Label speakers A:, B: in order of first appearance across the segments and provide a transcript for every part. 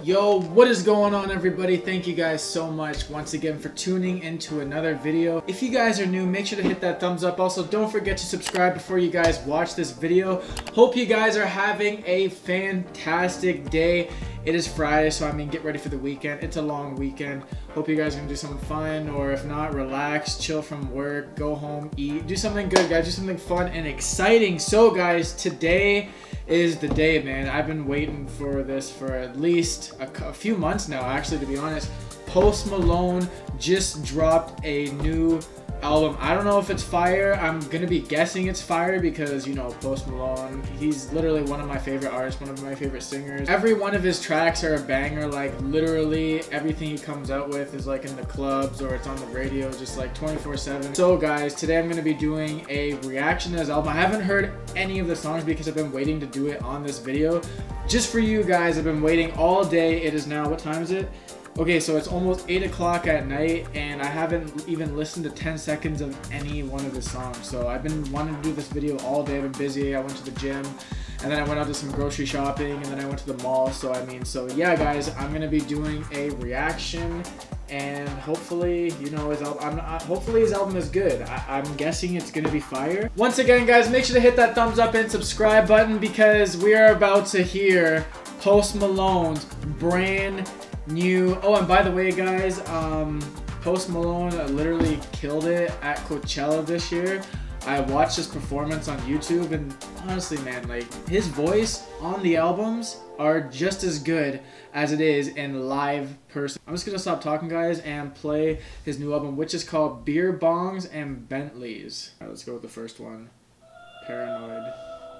A: Yo, what is going on, everybody? Thank you guys so much once again for tuning into another video. If you guys are new, make sure to hit that thumbs up. Also, don't forget to subscribe before you guys watch this video. Hope you guys are having a fantastic day. It is Friday, so I mean, get ready for the weekend. It's a long weekend. Hope you guys are gonna do something fun, or if not, relax, chill from work, go home, eat, do something good, guys. Do something fun and exciting. So guys, today is the day, man. I've been waiting for this for at least a few months now, actually, to be honest. Post Malone just dropped a new album. I don't know if it's fire. I'm gonna be guessing it's fire because, you know, Post Malone, he's literally one of my favorite artists, one of my favorite singers. Every one of his tracks are a banger. Like, literally everything he comes out with is like in the clubs or it's on the radio, just like 24/7. So guys, today I'm gonna be doing a reaction to his album. I haven't heard any of the songs because I've been waiting to do it on this video just for you guys. I've been waiting all day. It is now, what time is it? Okay, so it's almost 8 o'clock at night, and I haven't even listened to 10 seconds of any one of the songs. So I've been wanting to do this video all day. I've been busy. I went to the gym, and then I went out to some grocery shopping, and then I went to the mall. So I mean, so yeah, guys, I'm gonna be doing a reaction, and hopefully, you know, hopefully his album is good. I'm guessing it's gonna be fire. Once again, guys, make sure to hit that thumbs up and subscribe button because we are about to hear Post Malone's brand new. Oh, and by the way, guys, Post Malone literally killed it at Coachella this year. I watched his performance on YouTube, and honestly, man, like, his voice on the albums are just as good as it is in live person. I'm just gonna stop talking, guys, and play his new album, which is called Beerbongs and Bentleys. All right, let's go with the first one. Paranoid.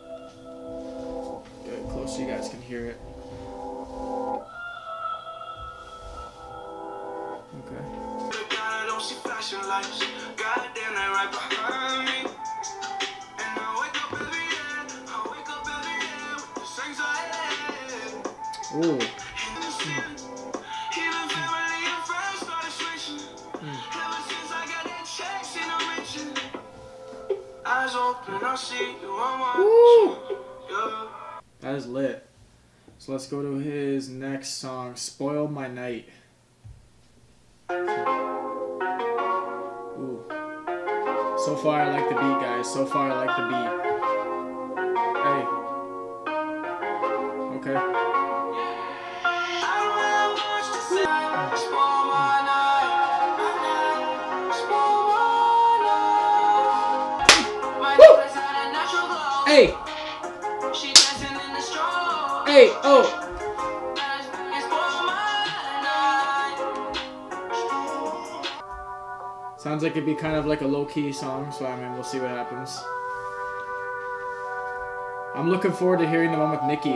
A: Get close so you guys can hear it. Okay. Ooh. That is lit. So let's go to his next song, Spoil My Night. Ooh. So far I like the beat, guys. So far I like the beat. Hey. Okay. Woo! Hey. Hey, oh. Sounds like it'd be kind of like a low-key song, so I mean, we'll see what happens. I'm looking forward to hearing the one with Nicki.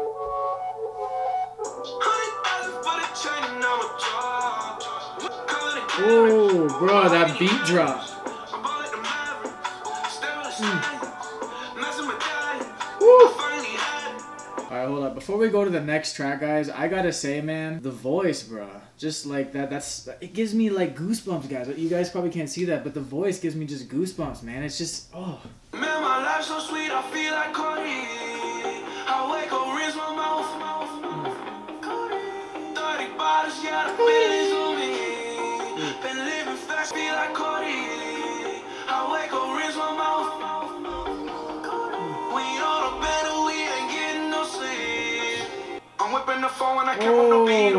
A: Oh, bro, that beat drop. Alright, hold up. Before we go to the next track, guys, I gotta say, man, the voice, bro. Just like that, it gives me like goosebumps, guys. You guys probably can't see that, but the voice gives me just goosebumps, man. It's just, oh. Man, my life's so sweet, I feel like Cody. I wake up, rinse my mouth. 30 bottles, yeah, the feelings on me. Been living fast, feel like Cody. I wake up, rinse my mouth. We all up better, we ain't getting no sleep. I'm whipping the phone when I come on the beat.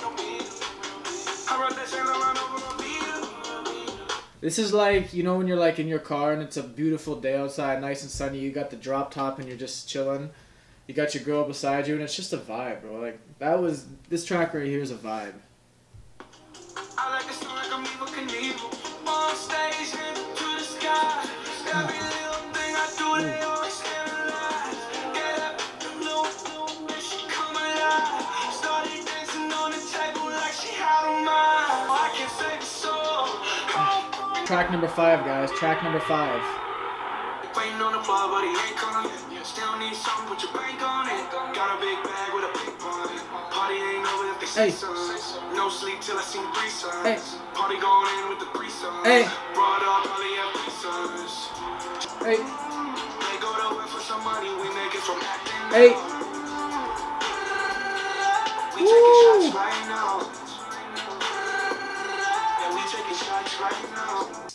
A: This is like, you know, when you're like in your car and it's a beautiful day outside, nice and sunny, you got the drop top and you're just chilling. You got your girl beside you and it's just a vibe, bro. Like, this track right here is a vibe. I like this like I'm evil Knievel. On stage, hand to the sky. Every little thing I do, they always analyze. Get up, little bitch, come alive. Started dancing on the table like she had on mine. I can't save the soul. Track number 5, guys. Track number 5. Waiting on the floor, but he ain't coming. Still need something, put your bank on it. Got a big bag with a big party. Party ain't over if they see signs. No sleep till I seen 3 signs. Party going in with the 3 signs. Brought up early at 3 signs. They go to work for some money, we make it from acting. We taking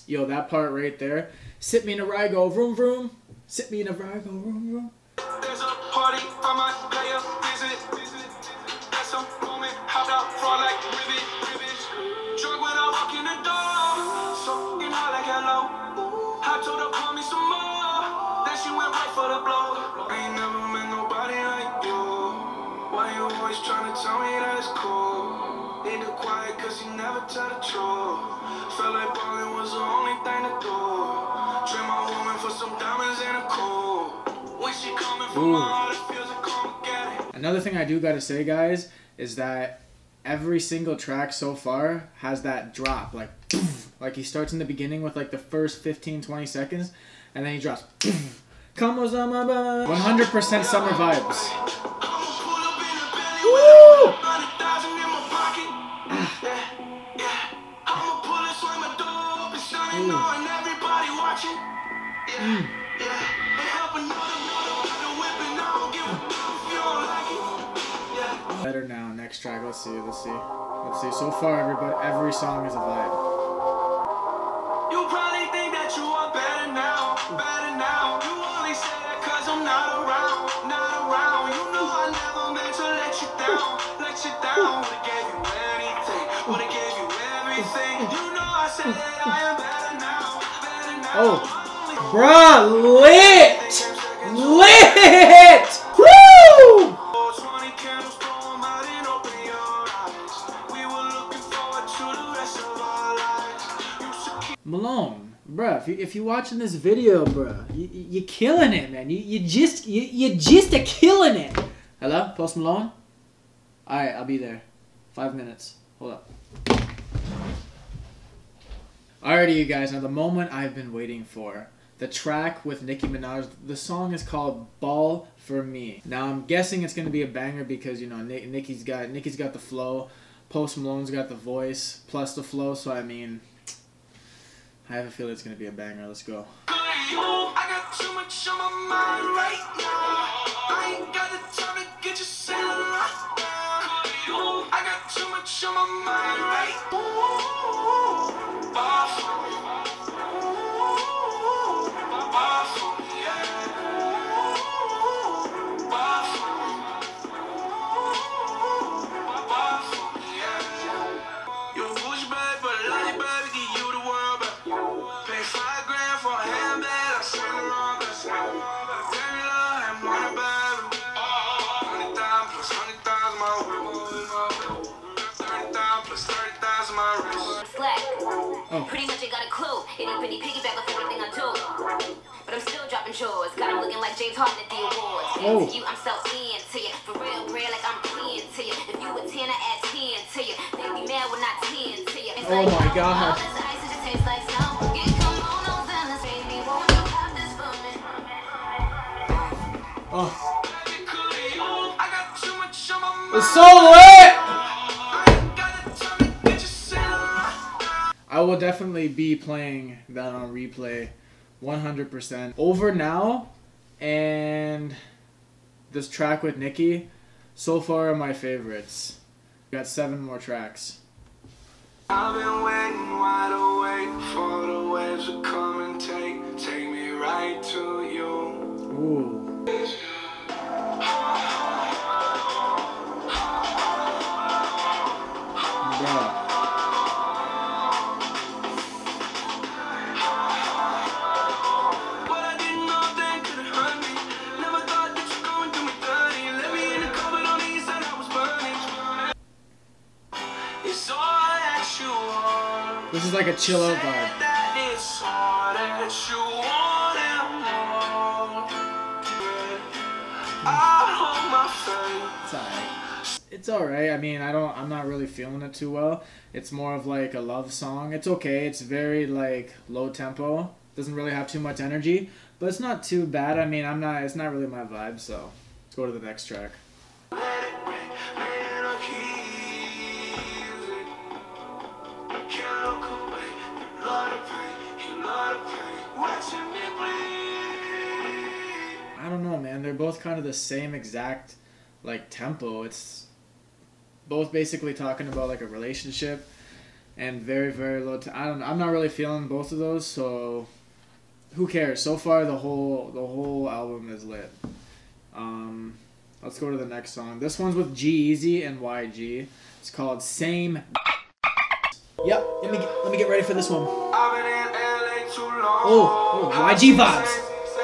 A: Yo, that part right there. Sit me in a ride, go vroom vroom. Sit me in a ride, go vroom vroom.
B: There's a party, I might pay a visit. At some moment, hopped out, fall like ribbit. Drunk when I walk in the door, soaking hot like hello. I told her, call me some more. Then she went right for the blow. I ain't never met nobody like you. Why you always trying to tell me that it's cool? Need to quiet, cause you never tell the truth. Felt like ballin' was the only thing to do. Trade my woman for some diamonds and a cool. When she coming from my heart, it feels like come get it.
A: Another thing I do gotta say, guys, is that every single track so far has that drop, like he starts in the beginning with like the first 15-20 seconds, and then he drops. Come on, 100% summer vibes. Woo! Better now. Next track. Let's see. So far, every song is a vibe.
B: You probably think that you are better now. You only say that cause I'm not around. You know I never meant to let you down. Would've gave you anything. Would've gave you everything. You know I said that I am better now.
A: Oh, bruh, lit! Woo! Malone, bruh, if you're watching this video, bruh, you're killing it, man. You just a killing it. Hello, Post Malone? Alright, I'll be there. 5 minutes. Hold up. Alrighty, you guys, now the moment I've been waiting for. The track with Nicki Minaj, the song is called Ball For Me. Now I'm guessing it's going to be a banger because, you know, Nicki's got the flow, Post Malone's got the voice, plus the flow, so I mean, I have a feeling it's going to be a banger. Let's go.
B: I got too much on my mind right now. I ain't got the time to get you set right now. I got too much on my mind right now. Ball for me. Ball for me, yeah. Ball for me. Ball for me, yeah. You're a bougie babe, but I love you, baby. Give you the world, baby. Pay $5 grand for a handbag. I sing along, baby. Very love, have money, baby. 100,000 plus 100,000 my wrist. 30,000 plus 30,000 my wrist.
C: Slack. Pretty much I got a clue. Itty bitty piggyback with everything I do. But I'm still dropping chores. Got him looking like James Harden at the awards. To you, I'm so into you. For real, like I'm clean to you. If you a 10, I add 10 to you. They be mad when I 10 to you. It's
A: oh
C: like,
A: my God.
C: All this ice just tastes like snow. Get come on, no feelings, baby. Won't you have this for me?
A: Oh.
B: I got too much on my mind.
A: It's so lit! I will definitely be playing that on replay 100%. Over Now and this track with Nicki so far are my favorites. We got 7 more tracks.
B: I've been waiting wide awake for the waves to come and take me right to you.
A: Ooh. Bruh. This is like a chill out vibe. It's alright. It's alright. I mean, I'm not really feeling it too well. It's more of like a love song. It's okay. It's very like low tempo. Doesn't really have too much energy, but it's not too bad. I mean, it's not really my vibe, so let's go to the next track. I don't know, man. They're both kind of the same exact like tempo. It's both basically talking about like a relationship. and very, very low. I don't know. I'm not really feeling both of those, so who cares? So far, the whole album is lit. Let's go to the next song. This one's with G-Eazy and YG. It's called Same. Yep. Let me get ready for this one. Oh, YG vibes.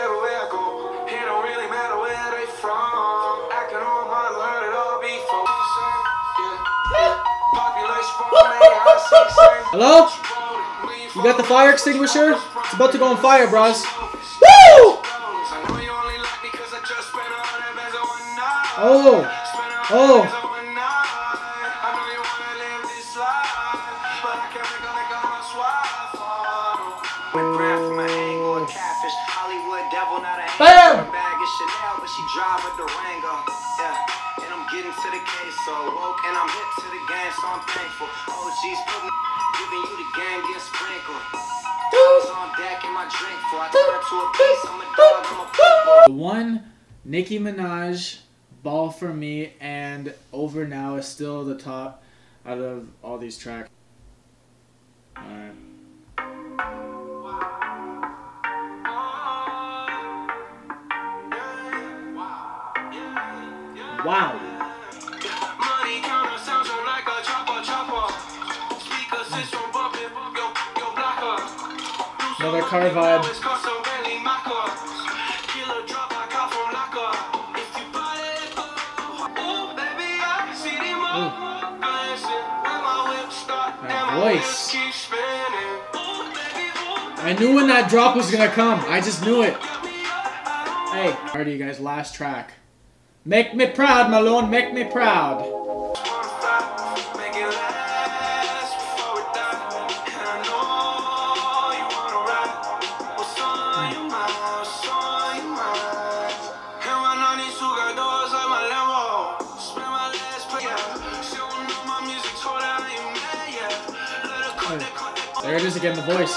A: Hello? You got the fire extinguisher? It's about to go on fire, bros. Woo! Oh. Bam! Getting to the case, so woke and I'm hip to the game, so I'm thankful. OG's put me, giving you the game, get sprinkled. Dogs on deck in my drink, for I turn to a piece, I'm a dog, I'm a pitbull. The one, Nicki Minaj, Ball For Me, and Over Now is still the top out of all these tracks. Alright. Wow. Another car vibe. That voice. I knew when that drop was gonna come. I just knew it. Hey, alright, you guys, last track. Make me proud, Malone, make me proud. There it is again, the voice.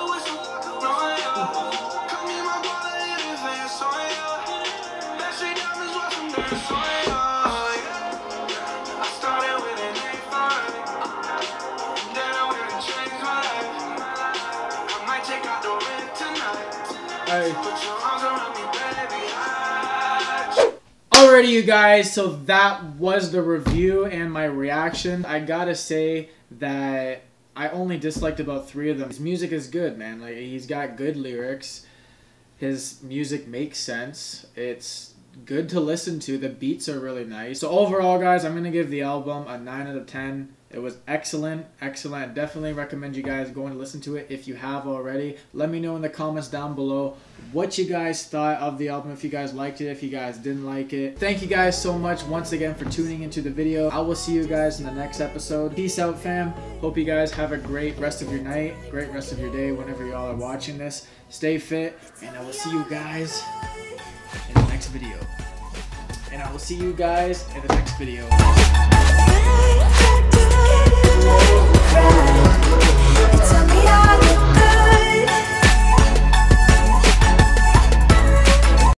A: Alrighty, you guys, so that was the review and my reaction. I gotta say that I only disliked about 3 of them. His music is good, man. Like, he's got good lyrics. His music makes sense. It's good to listen to. The beats are really nice. So overall, guys, I'm gonna give the album a 9 out of 10. It was excellent, excellent. Definitely recommend you guys go and listen to it if you have already. Let me know in the comments down below what you guys thought of the album, if you guys liked it, if you guys didn't like it. Thank you guys so much once again for tuning into the video. I will see you guys in the next episode. Peace out, fam. Hope you guys have a great rest of your night, great rest of your day whenever y'all are watching this. Stay fit, and I will see you guys in the next video.